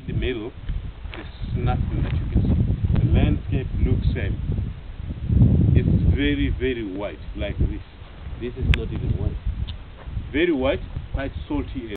the middle, there's nothing that you can see. The landscape looks same. It's very, very white, like this. This is not even white. Very white, quite salty.